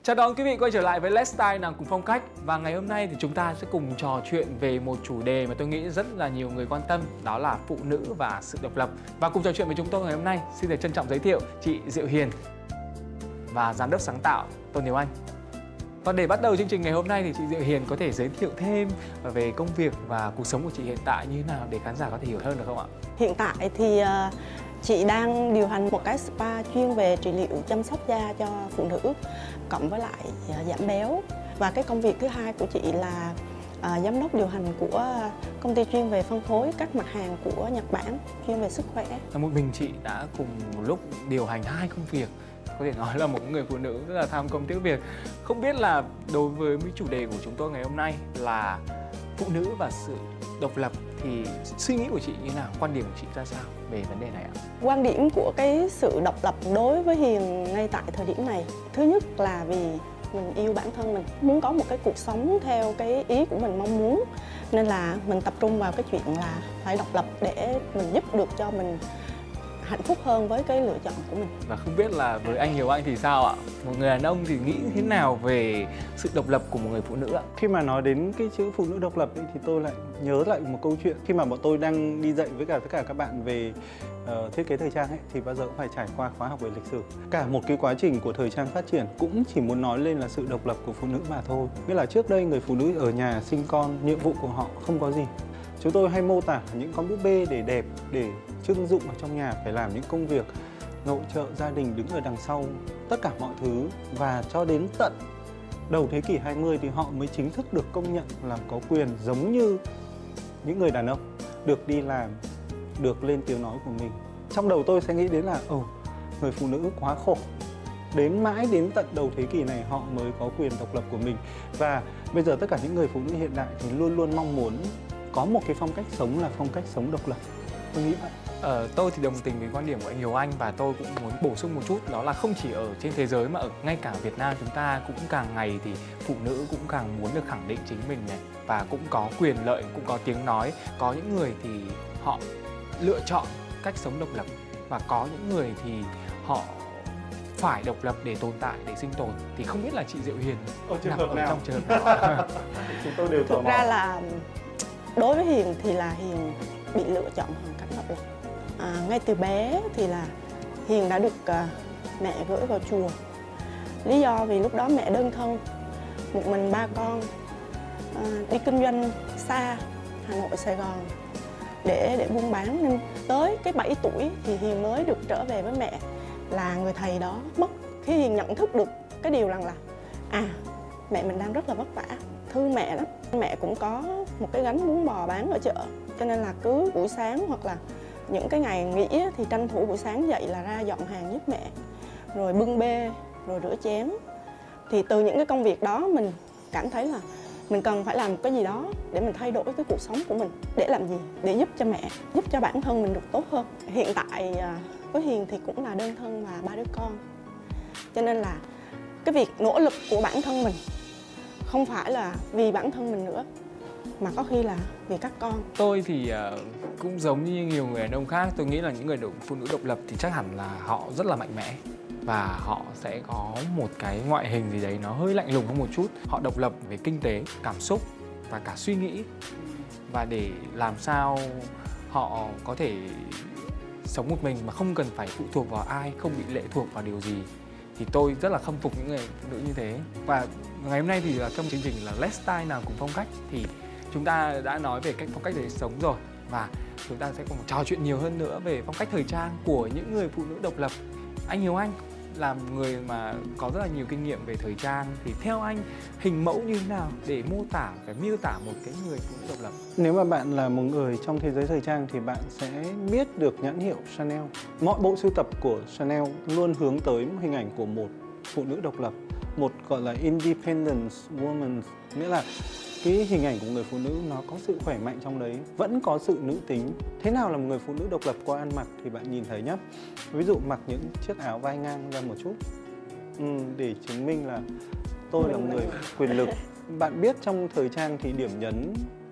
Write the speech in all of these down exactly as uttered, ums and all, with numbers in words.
Chào đón quý vị quay trở lại với Let's Style nàng cùng phong cách. Và ngày hôm nay thì chúng ta sẽ cùng trò chuyện về một chủ đề mà tôi nghĩ rất là nhiều người quan tâm, đó là phụ nữ và sự độc lập. Và cùng trò chuyện với chúng tôi ngày hôm nay, xin được trân trọng giới thiệu chị Diệu Hiền và giám đốc sáng tạo Tôn Hiếu Anh. Còn để bắt đầu chương trình ngày hôm nay thì chị Diệu Hiền có thể giới thiệu thêm về công việc và cuộc sống của chị hiện tại như thế nào để khán giả có thể hiểu hơn được không ạ? Hiện tại thì chị đang điều hành một cái spa chuyên về trị liệu chăm sóc da cho phụ nữ cộng với lại giảm béo. Và cái công việc thứ hai của chị là à, giám đốc điều hành của công ty chuyên về phân phối các mặt hàng của Nhật Bản chuyên về sức khỏe. Một mình chị đã cùng một lúc điều hành hai công việc, có thể nói là một người phụ nữ rất là tham công tiếc việc. Không biết là đối với chủ đề của chúng tôi ngày hôm nay là phụ nữ và sự độc lập thì suy nghĩ của chị như nào, quan điểm của chị ra sao về vấn đề này ạ? Quan điểm của cái sự độc lập đối với Hiền ngay tại thời điểm này, thứ nhất là vì mình yêu bản thân mình, muốn có một cái cuộc sống theo cái ý của mình mong muốn, nên là mình tập trung vào cái chuyện là phải độc lập để mình giúp được cho mình hạnh phúc hơn với cái lựa chọn của mình. Và không biết là với anh Hiếu Anh thì sao ạ? Một người đàn ông thì nghĩ thế nào về sự độc lập của một người phụ nữ ạ? Khi mà nói đến cái chữ phụ nữ độc lập ấy, thì tôi lại nhớ lại một câu chuyện. Khi mà bọn tôi đang đi dạy với cả tất cả các bạn về uh, thiết kế thời trang ấy, thì bao giờ cũng phải trải qua khóa học về lịch sử. Cả một cái quá trình của thời trang phát triển cũng chỉ muốn nói lên là sự độc lập của phụ nữ mà thôi. Nghĩa là trước đây người phụ nữ ở nhà sinh con, nhiệm vụ của họ không có gì. Chúng tôi hay mô tả những con búp bê để đẹp, để trưng dụng ở trong nhà, phải làm những công việc nội trợ gia đình, đứng ở đằng sau tất cả mọi thứ. Và cho đến tận đầu thế kỷ hai mươi thì họ mới chính thức được công nhận là có quyền giống như những người đàn ông, được đi làm, được lên tiếng nói của mình. Trong đầu tôi sẽ nghĩ đến là ồ, người phụ nữ quá khổ. Đến mãi đến tận đầu thế kỷ này họ mới có quyền độc lập của mình. Và bây giờ tất cả những người phụ nữ hiện đại thì luôn luôn mong muốn có một cái phong cách sống là phong cách sống độc lập. Tôi nghĩ vậy. Ờ, tôi thì đồng tình với quan điểm của anh Hiếu Anh, và tôi cũng muốn bổ sung một chút, đó là không chỉ ở trên thế giới mà ở ngay cả Việt Nam chúng ta cũng càng ngày thì phụ nữ cũng càng muốn được khẳng định chính mình này, và cũng có quyền lợi, cũng có tiếng nói. Có những người thì họ lựa chọn cách sống độc lập, và có những người thì họ phải độc lập để tồn tại, để sinh tồn. Thì không biết là chị Diệu Hiền ở trường hợp nào? Trong trường hợp nào? Chúng tôi đều Thực ra là đối với Hiền thì là Hiền bị lựa chọn hoàn cảnh độc lập. À, ngay từ bé thì là Hiền đã được uh, mẹ gửi vào chùa. Lý do vì lúc đó mẹ đơn thân, một mình ba con, uh, đi kinh doanh xa Hà Nội, Sài Gòn để để buôn bán, nên tới cái bảy tuổi thì Hiền mới được trở về với mẹ, là người thầy đó mất. Khi Hiền nhận thức được cái điều rằng là à, mẹ mình đang rất là vất vả, thương mẹ lắm. Mẹ cũng có một cái gánh bún bò bán ở chợ, cho nên là cứ buổi sáng hoặc là những cái ngày nghỉ thì tranh thủ buổi sáng dậy là ra dọn hàng giúp mẹ, rồi bưng bê, rồi rửa chén. Thì từ những cái công việc đó mình cảm thấy là mình cần phải làm một cái gì đó để mình thay đổi cái cuộc sống của mình. Để làm gì? Để giúp cho mẹ, giúp cho bản thân mình được tốt hơn. Hiện tại với Hiền thì cũng là đơn thân và ba đứa con, cho nên là cái việc nỗ lực của bản thân mình không phải là vì bản thân mình nữa, mà có khi là vì các con. Tôi thì uh, cũng giống như nhiều người đàn ông khác. Tôi nghĩ là những người phụ nữ độc lập thì chắc hẳn là họ rất là mạnh mẽ, và họ sẽ có một cái ngoại hình gì đấy nó hơi lạnh lùng hơn một chút. Họ độc lập về kinh tế, cảm xúc và cả suy nghĩ, và để làm sao họ có thể sống một mình mà không cần phải phụ thuộc vào ai, không bị lệ thuộc vào điều gì. Thì tôi rất là khâm phục những người phụ nữ như thế. Và ngày hôm nay thì là trong chương trình là Let's Style nàng cùng phong cách, thì chúng ta đã nói về cách phong cách đời sống rồi, và chúng ta sẽ còn trò chuyện nhiều hơn nữa về phong cách thời trang của những người phụ nữ độc lập. Anh Hiếu Anh làm người mà có rất là nhiều kinh nghiệm về thời trang, thì theo anh hình mẫu như thế nào để mô tả, phải miêu tả một cái người phụ nữ độc lập? Nếu mà bạn là một người trong thế giới thời trang thì bạn sẽ biết được nhãn hiệu Chanel. Mọi bộ sưu tập của Chanel luôn hướng tới một hình ảnh của một phụ nữ độc lập, một gọi là independent woman, nghĩa là cái hình ảnh của người phụ nữ nó có sự khỏe mạnh trong đấy, vẫn có sự nữ tính. Thế nào là một người phụ nữ độc lập qua ăn mặc thì bạn nhìn thấy nhé. Ví dụ mặc những chiếc áo vai ngang ra một chút, ừ, để chứng minh là tôi là một người quyền lực. Bạn biết trong thời trang thì điểm nhấn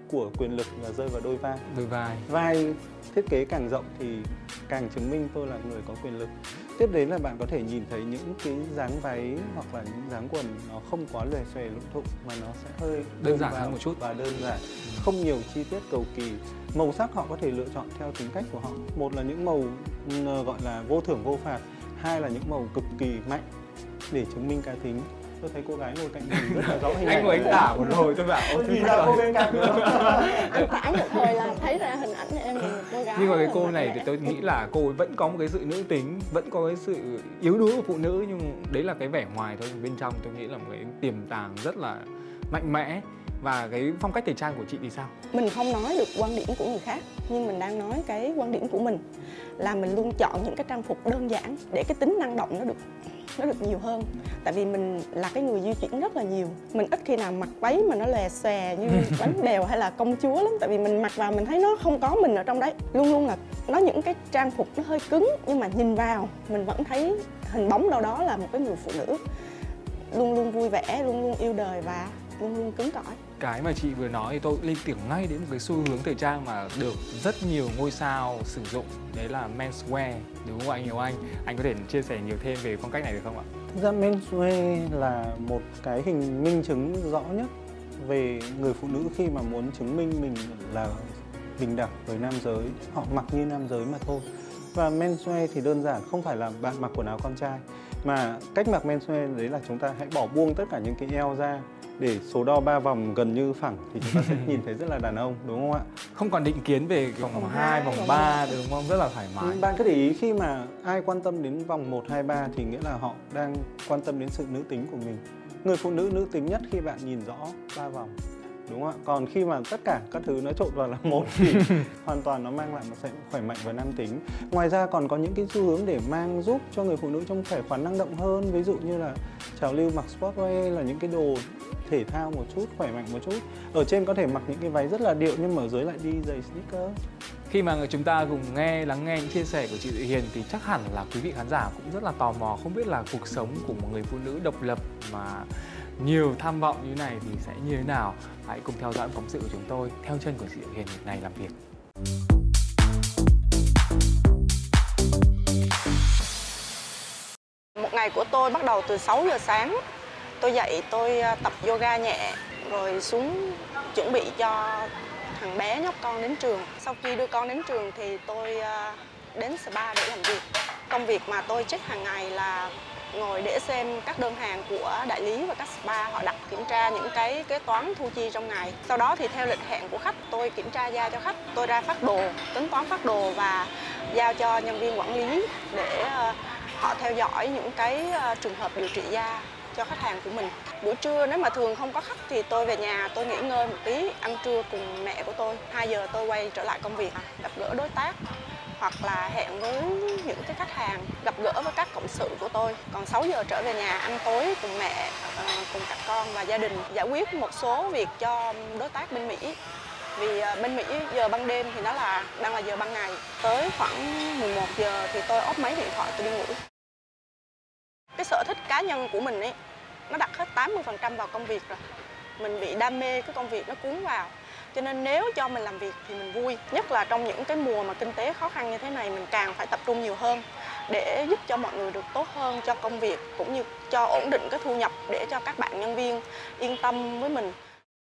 của quyền lực là rơi vào đôi vai. Đôi vai. Vai thiết kế càng rộng thì càng chứng minh tôi là người có quyền lực. Tiếp đến là bạn có thể nhìn thấy những cái dáng váy hoặc là những dáng quần nó không quá lòe xòe lụng thụng mà nó sẽ hơi đơn giản hơn một chút và đơn giản, không nhiều chi tiết cầu kỳ. Màu sắc họ có thể lựa chọn theo tính cách của họ. Một là những màu gọi là vô thưởng vô phạt, hai là những màu cực kỳ mạnh để chứng minh cá tính. Tôi thấy cô gái ngồi cạnh mình rất là rõ hình ảnh. Anh ngồi anh tả một hồi tôi bảo tôi nhìn ra cô bên cạnh nữa. Anh tả một hồi là thấy ra hình ảnh em là một cô gái. Nhưng mà cái cô này thì tôi nghĩ là cô ấy vẫn có một cái sự nữ tính, vẫn có cái sự yếu đuối của phụ nữ, nhưng đấy là cái vẻ ngoài thôi. Bên trong tôi nghĩ là một cái tiềm tàng rất là mạnh mẽ. Và cái phong cách thời trang của chị thì sao? Mình không nói được quan điểm của người khác, nhưng mình đang nói cái quan điểm của mình là mình luôn chọn những cái trang phục đơn giản để cái tính năng động nó được nó được nhiều hơn. Tại vì mình là cái người di chuyển rất là nhiều, mình ít khi nào mặc váy mà nó lòe xòe như bánh bèo hay là công chúa lắm. Tại vì mình mặc vào mình thấy nó không có mình ở trong đấy. Luôn luôn là nó những cái trang phục nó hơi cứng, nhưng mà nhìn vào mình vẫn thấy hình bóng đâu đó là một cái người phụ nữ luôn luôn vui vẻ, luôn luôn yêu đời và luôn luôn cứng cỏi. Cái mà chị vừa nói thì tôi liên tưởng ngay đến một cái xu hướng thời trang mà được rất nhiều ngôi sao sử dụng, đấy là menswear, đúng không anh Hiếu Anh? Anh có thể chia sẻ nhiều thêm về phong cách này được không ạ? Thực ra menswear là một cái hình minh chứng rõ nhất về người phụ nữ khi mà muốn chứng minh mình là bình đẳng với nam giới. Họ mặc như nam giới mà thôi. Và menswear thì đơn giản không phải là bạn mặc quần áo con trai, mà cách mặc menswear đấy là chúng ta hãy bỏ buông tất cả những cái eo ra để số đo ba vòng gần như phẳng thì chúng ta sẽ nhìn thấy rất là đàn ông, đúng không ạ? Không còn định kiến về vòng hai, vòng ba, đúng không? Rất là thoải mái. Bạn cứ để ý khi mà ai quan tâm đến vòng một, hai, ba thì nghĩa là họ đang quan tâm đến sự nữ tính của mình. Người phụ nữ nữ tính nhất khi bạn nhìn rõ ba vòng, đúng không ạ? Còn khi mà tất cả các thứ nó trộn vào là một thì hoàn toàn nó mang lại một sự khỏe mạnh và nam tính. Ngoài ra còn có những cái xu hướng để mang giúp cho người phụ nữ trông khỏe khoắn năng động hơn. Ví dụ như là trào lưu mặc sportwear là những cái đồ thể thao một chút, khỏe mạnh một chút. Ở trên có thể mặc những cái váy rất là điệu nhưng mà ở dưới lại đi giày sneaker. Khi mà chúng ta cùng nghe, lắng nghe những chia sẻ của chị Thị Hiền thì chắc hẳn là quý vị khán giả cũng rất là tò mò không biết là cuộc sống của một người phụ nữ độc lập mà nhiều tham vọng như này thì sẽ như thế nào. Hãy cùng theo dõi phóng sự của chúng tôi theo chân của chị Thị Hiền ngày làm việc. Một ngày của tôi bắt đầu từ sáu giờ sáng. Tôi dậy tôi tập yoga nhẹ rồi xuống chuẩn bị cho thằng bé nhóc con đến trường. Sau khi đưa con đến trường thì tôi đến spa để làm việc. Công việc mà tôi check hàng ngày là ngồi để xem các đơn hàng của đại lý và các spa họ đặt, kiểm tra những cái kế toán thu chi trong ngày. Sau đó thì theo lịch hẹn của khách tôi kiểm tra giao cho khách, tôi ra phát đồ, tính toán phát đồ và giao cho nhân viên quản lý để họ theo dõi những cái trường hợp điều trị da cho khách hàng của mình. Buổi trưa nếu mà thường không có khách thì tôi về nhà tôi nghỉ ngơi một tí, ăn trưa cùng mẹ của tôi. hai giờ tôi quay trở lại công việc, gặp gỡ đối tác hoặc là hẹn với những cái khách hàng, gặp gỡ với các cộng sự của tôi. Còn sáu giờ trở về nhà ăn tối cùng mẹ, cùng các con và gia đình, giải quyết một số việc cho đối tác bên Mỹ. Vì bên Mỹ giờ ban đêm thì nó là đang là giờ ban ngày. Tới khoảng mười một giờ thì tôi ốp máy điện thoại tôi đi ngủ. Cái sở thích cá nhân của mình ấy, nó đặt hết tám mươi phần trăm vào công việc rồi. Mình bị đam mê cái công việc nó cuốn vào. Cho nên nếu cho mình làm việc thì mình vui. Nhất là trong những cái mùa mà kinh tế khó khăn như thế này, mình càng phải tập trung nhiều hơn để giúp cho mọi người được tốt hơn cho công việc, cũng như cho ổn định cái thu nhập để cho các bạn nhân viên yên tâm với mình.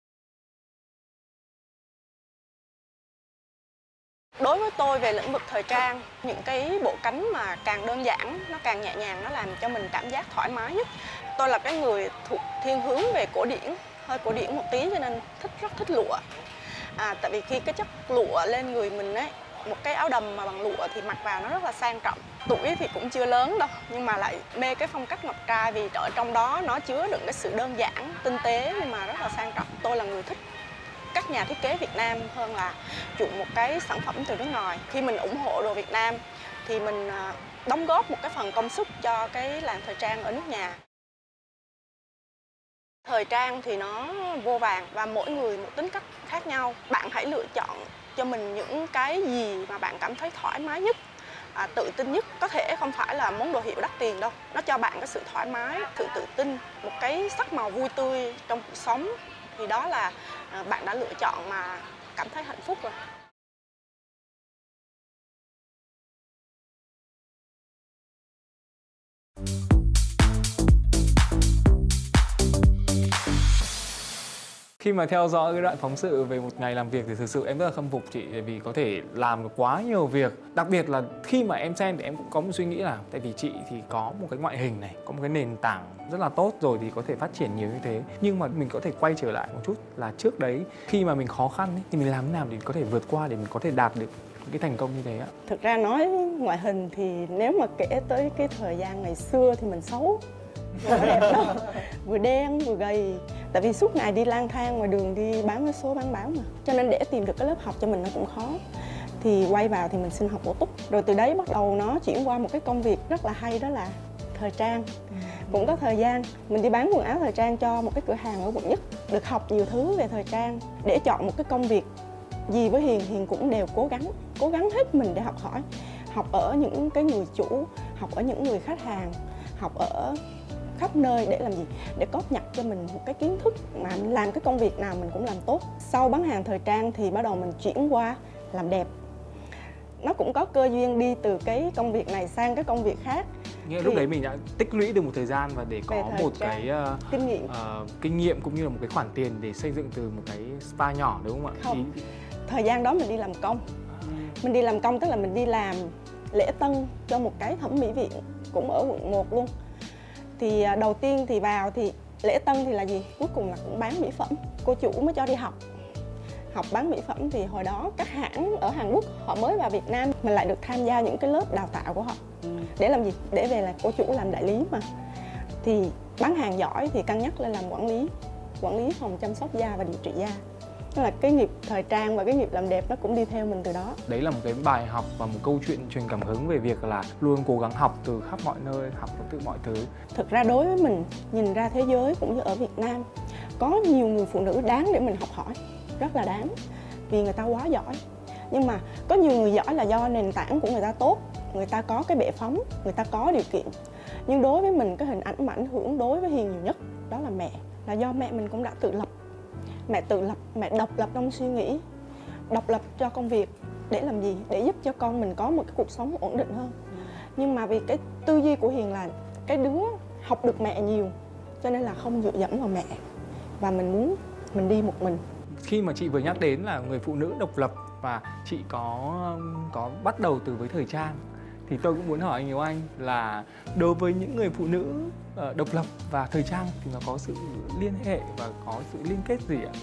Đối với tôi về lĩnh vực thời trang, những cái bộ cánh mà càng đơn giản, nó càng nhẹ nhàng, nó làm cho mình cảm giác thoải mái nhất. Tôi là cái người thuộc thiên hướng về cổ điển, hơi cổ điển một tí cho nên thích rất thích lụa. À, tại vì khi cái chất lụa lên người mình ấy, một cái áo đầm mà bằng lụa thì mặc vào nó rất là sang trọng. Tuổi thì cũng chưa lớn đâu, nhưng mà lại mê cái phong cách ngọc trai vì ở trong đó nó chứa đựng cái sự đơn giản, tinh tế nhưng mà rất là sang trọng. Tôi là người thích các nhà thiết kế Việt Nam hơn là chuộng một cái sản phẩm từ nước ngoài. Khi mình ủng hộ đồ Việt Nam thì mình đóng góp một cái phần công sức cho cái làng thời trang ở nước nhà. Thời trang thì nó vô vàn và mỗi người một tính cách khác nhau. Bạn hãy lựa chọn cho mình những cái gì mà bạn cảm thấy thoải mái nhất, à, tự tin nhất. Có thể không phải là món đồ hiệu đắt tiền đâu. Nó cho bạn cái sự thoải mái, sự tự tin, một cái sắc màu vui tươi trong cuộc sống. thì đó là à, bạn đã lựa chọn mà cảm thấy hạnh phúc rồi. Khi mà theo dõi cái đoạn phóng sự về một ngày làm việc thì thực sự em rất là khâm phục chị, vì có thể làm được quá nhiều việc. Đặc biệt là khi mà em xem thì em cũng có một suy nghĩ là tại vì chị thì có một cái ngoại hình này, có một cái nền tảng rất là tốt rồi thì có thể phát triển nhiều như thế. Nhưng mà mình có thể quay trở lại một chút là trước đấy khi mà mình khó khăn ấy, thì mình làm thế nào để có thể vượt qua, để mình có thể đạt được cái thành công như thế ạ? Thực ra nói ngoại hình thì nếu mà kể tới cái thời gian ngày xưa thì mình xấu, không đẹp đâu, vừa đen vừa gầy. Tại vì suốt ngày đi lang thang ngoài đường, đi bán vé số bán báo mà, cho nên để tìm được cái lớp học cho mình nó cũng khó. Thì quay vào thì mình xin học bổ túc, rồi từ đấy bắt đầu nó chuyển qua một cái công việc rất là hay, đó là thời trang. Cũng có thời gian mình đi bán quần áo thời trang cho một cái cửa hàng ở quận nhất, được học nhiều thứ về thời trang. Để chọn một cái công việc gì với Hiền, Hiền cũng đều cố gắng, cố gắng hết mình để học hỏi. Học ở những cái người chủ, học ở những người khách hàng, học ở khắp nơi để làm gì? Để cóp nhặt cho mình một cái kiến thức mà làm cái công việc nào mình cũng làm tốt. Sau bán hàng thời trang thì bắt đầu mình chuyển qua làm đẹp. Nó cũng có cơ duyên đi từ cái công việc này sang cái công việc khác. Nghĩa lúc đấy mình đã tích lũy được một thời gian và để có một trang, cái uh, kinh nghiệm uh, kinh nghiệm cũng như là một cái khoản tiền để xây dựng từ một cái spa nhỏ, đúng không ạ? Không, Ý... thời gian đó mình đi làm công. À. Mình đi làm công tức là mình đi làm lễ tân cho một cái thẩm mỹ viện cũng ở quận một luôn. Thì đầu tiên thì vào thì lễ tân thì là gì? Cuối cùng là cũng bán mỹ phẩm. Cô chủ mới cho đi học. Học bán mỹ phẩm thì hồi đó các hãng ở Hàn Quốc họ mới vào Việt Nam, mình lại được tham gia những cái lớp đào tạo của họ. Ừ. Để làm gì? Để về là cô chủ làm đại lý mà. Thì bán hàng giỏi thì cân nhắc lên làm quản lý. Quản lý phòng chăm sóc da và điều trị da. Tức là cái nghiệp thời trang và cái nghiệp làm đẹp nó cũng đi theo mình từ đó. Đấy là một cái bài học và một câu chuyện truyền cảm hứng về việc là luôn cố gắng học từ khắp mọi nơi, học từ mọi thứ. Thực ra đối với mình, nhìn ra thế giới cũng như ở Việt Nam, có nhiều người phụ nữ đáng để mình học hỏi, rất là đáng, vì người ta quá giỏi. Nhưng mà có nhiều người giỏi là do nền tảng của người ta tốt, người ta có cái bệ phóng, người ta có điều kiện. Nhưng đối với mình, cái hình ảnh mà ảnh hưởng đối với Hiền nhiều nhất đó là mẹ. Là do mẹ mình cũng đã tự lập. Mẹ tự lập, mẹ độc lập trong suy nghĩ, độc lập cho công việc. Để làm gì? Để giúp cho con mình có một cái cuộc sống ổn định hơn. Nhưng mà vì cái tư duy của Hiền là cái đứa học được mẹ nhiều, cho nên là không dựa dẫm vào mẹ. Và mình muốn mình đi một mình. Khi mà chị vừa nhắc đến là người phụ nữ độc lập và chị có có bắt đầu từ với thời trang, thì tôi cũng muốn hỏi anh Hiếu Anh là đối với những người phụ nữ độc lập và thời trang thì nó có sự liên hệ và có sự liên kết gì ạ?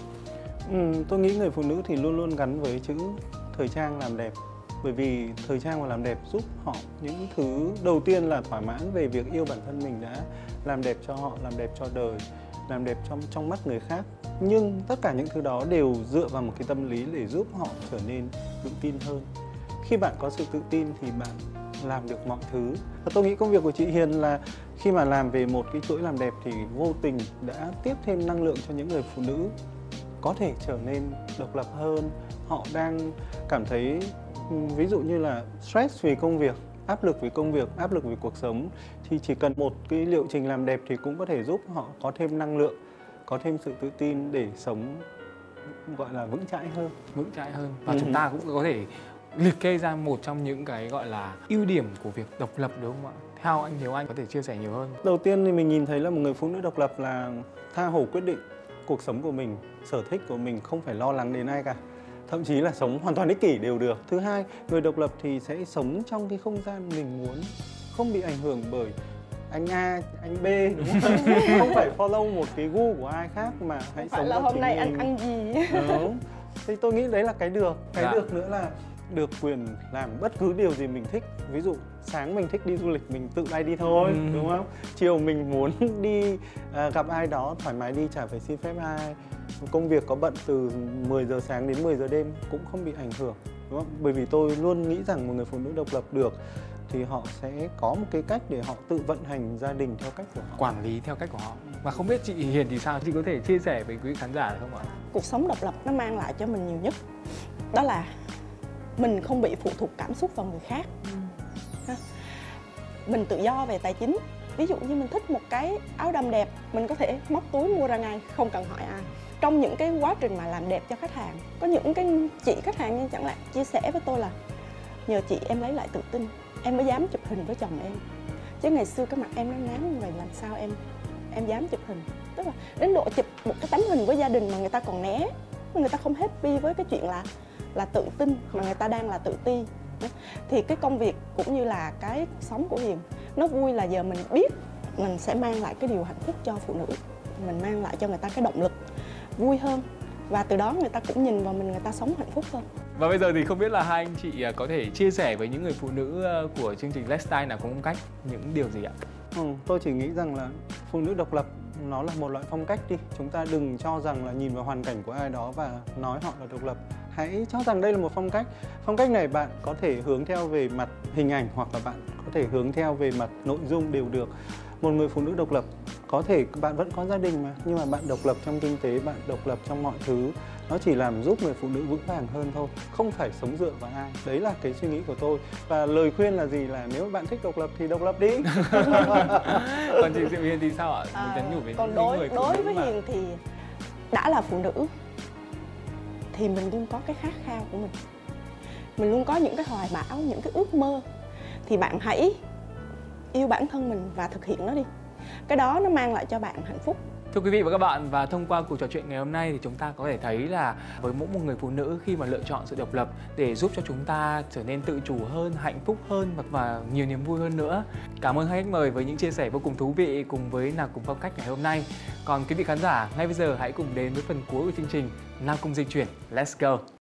Ừ, tôi nghĩ người phụ nữ thì luôn luôn gắn với chữ thời trang làm đẹp. Bởi vì thời trang và làm đẹp giúp họ những thứ đầu tiên là thỏa mãn về việc yêu bản thân mình đã, làm đẹp cho họ, làm đẹp cho đời, làm đẹp trong, trong mắt người khác. Nhưng tất cả những thứ đó đều dựa vào một cái tâm lý để giúp họ trở nên tự tin hơn. Khi bạn có sự tự tin thì bạn làm được mọi thứ. Và tôi nghĩ công việc của chị Hiền là khi mà làm về một cái chuỗi làm đẹp thì vô tình đã tiếp thêm năng lượng cho những người phụ nữ có thể trở nên độc lập hơn. Họ đang cảm thấy ví dụ như là stress vì công việc, áp lực vì công việc, áp lực vì cuộc sống, thì chỉ cần một cái liệu trình làm đẹp thì cũng có thể giúp họ có thêm năng lượng, có thêm sự tự tin để sống gọi là vững chãi hơn. Vững chãi hơn. Và ừ. chúng ta cũng có thể liệt kê ra một trong những cái gọi là ưu điểm của việc độc lập, đúng không ạ? Theo anh Hiếu Anh có thể chia sẻ nhiều hơn. Đầu tiên thì mình nhìn thấy là một người phụ nữ độc lập là tha hồ quyết định cuộc sống của mình, sở thích của mình, không phải lo lắng đến ai cả. Thậm chí là sống hoàn toàn ích kỷ đều được. Thứ hai, người độc lập thì sẽ sống trong cái không gian mình muốn, không bị ảnh hưởng bởi anh A, anh B, đúng không? Không phải follow một cái gu của ai khác mà hãy phải sống là cho hôm chính nay mình. anh ăn gì. Đúng. Thì tôi nghĩ đấy là cái được. Cái dạ. được nữa là được quyền làm bất cứ điều gì mình thích. Ví dụ sáng mình thích đi du lịch, mình tự bay đi thôi, ừ. đúng không? Chiều mình muốn đi à, gặp ai đó thoải mái đi, chả phải xin phép ai. Công việc có bận từ mười giờ sáng đến mười giờ đêm cũng không bị ảnh hưởng, đúng không? Bởi vì tôi luôn nghĩ rằng một người phụ nữ độc lập được thì họ sẽ có một cái cách để họ tự vận hành gia đình theo cách của họ, quản lý theo cách của họ. Và không biết chị Hiền thì sao? Chị có thể chia sẻ với quý khán giả được không ạ? Cuộc sống độc lập nó mang lại cho mình nhiều nhất đó là mình không bị phụ thuộc cảm xúc vào người khác. Ừ. Mình tự do về tài chính. Ví dụ như mình thích một cái áo đầm đẹp, mình có thể móc túi mua ra ngay, không cần hỏi ai. trong những cái quá trình mà làm đẹp cho khách hàng, có những cái chị khách hàng như chẳng hạn chia sẻ với tôi là nhờ chị em lấy lại tự tin, em mới dám chụp hình với chồng em. Chứ ngày xưa cái mặt em nó nám như vậy làm sao em em dám chụp hình. Tức là đến độ chụp một cái tấm hình với gia đình mà người ta còn né, người ta không happy với cái chuyện là là tự tin mà người ta đang là tự ti. Thì cái công việc cũng như là cái sống của Hiền nó vui là giờ mình biết mình sẽ mang lại cái điều hạnh phúc cho phụ nữ, mình mang lại cho người ta cái động lực vui hơn, và từ đó người ta cũng nhìn vào mình, người ta sống hạnh phúc hơn. Và bây giờ thì không biết là hai anh chị có thể chia sẻ với những người phụ nữ của chương trình Let's Style nào có phong cách những điều gì ạ? Ừ, tôi chỉ nghĩ rằng là phụ nữ độc lập nó là một loại phong cách đi. Chúng ta đừng cho rằng là nhìn vào hoàn cảnh của ai đó và nói họ là độc lập. Hãy cho rằng đây là một phong cách. Phong cách này bạn có thể hướng theo về mặt hình ảnh hoặc là bạn có thể hướng theo về mặt nội dung đều được. Một người phụ nữ độc lập có thể bạn vẫn có gia đình mà, nhưng mà bạn độc lập trong kinh tế, bạn độc lập trong mọi thứ. Nó chỉ làm giúp người phụ nữ vững vàng hơn thôi, không phải sống dựa vào ai. Đấy là cái suy nghĩ của tôi. Và lời khuyên là gì, là nếu bạn thích độc lập thì độc lập đi. Còn chị Diệu Hiền thì sao ạ? À, nhắn nhủ với còn những đối người phụ đối nữ với mà... Hiền thì đã là phụ nữ thì mình luôn có cái khát khao của mình, mình luôn có những cái hoài bão, những cái ước mơ. Thì bạn hãy yêu bản thân mình và thực hiện nó đi. Cái đó nó mang lại cho bạn hạnh phúc. Thưa quý vị và các bạn, và thông qua cuộc trò chuyện ngày hôm nay thì chúng ta có thể thấy là với mỗi một người phụ nữ khi mà lựa chọn sự độc lập để giúp cho chúng ta trở nên tự chủ hơn, hạnh phúc hơn và nhiều niềm vui hơn nữa. Cảm ơn hai khách mời với những chia sẻ vô cùng thú vị cùng với Nào Cùng Phong Cách ngày hôm nay. Còn quý vị khán giả, ngay bây giờ hãy cùng đến với phần cuối của chương trình Nào Cùng Di Chuyển. Let's go!